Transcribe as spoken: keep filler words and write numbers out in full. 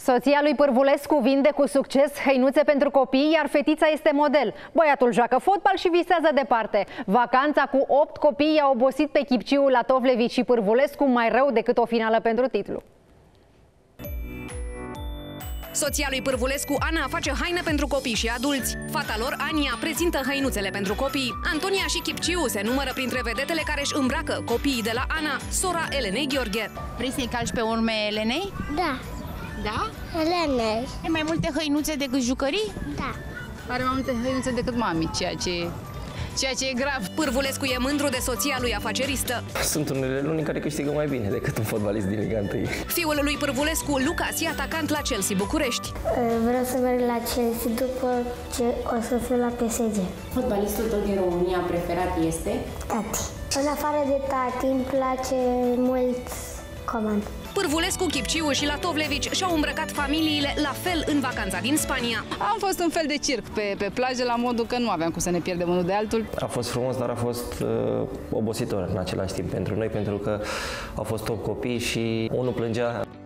Soția lui Pârvulescu vinde cu succes hăinuțe pentru copii, iar fetița este model. Băiatul joacă fotbal și visează departe. Vacanța cu opt copii i-a obosit pe Chipciu, Latovlevici și Pârvulescu mai rău decât o finală pentru titlu. Soția lui Pârvulescu, Ana, face haine pentru copii și adulți. Fata lor, Ania, prezintă hăinuțele pentru copii. Antonia și Chipciu se numără printre vedetele care își îmbracă copiii de la Ana, sora Elenei Gheorghe. Vrei să-i calci pe urme Elenei? Da. Da? Elenei. Ai mai multe hăinuțe decât jucării? Da. Are mai multe hăinuțe decât mami, ceea ce... ceea ce e grav. Pârvulescu e mândru de soția lui afaceristă. Sunt unele luni care câștigă mai bine decât un fotbalist din Liga unu. Fiul lui Pârvulescu, Lucas, e atacant la Chelsea București. Vreau să merg la Chelsea după ce o să fiu la P S G. Fotbalistul tău din România preferat este? Tati. În afară de tati, îmi place mult Coman. Pârvulescu, Chipciu și Latovlevici și-au îmbrăcat familiile la fel în vacanța din Spania. Am fost un fel de circ pe, pe plajă, la modul că nu aveam cum să ne pierdem unul de altul. A fost frumos, dar a fost uh, obositor în același timp pentru noi, pentru că au fost opt copii și unul plângea.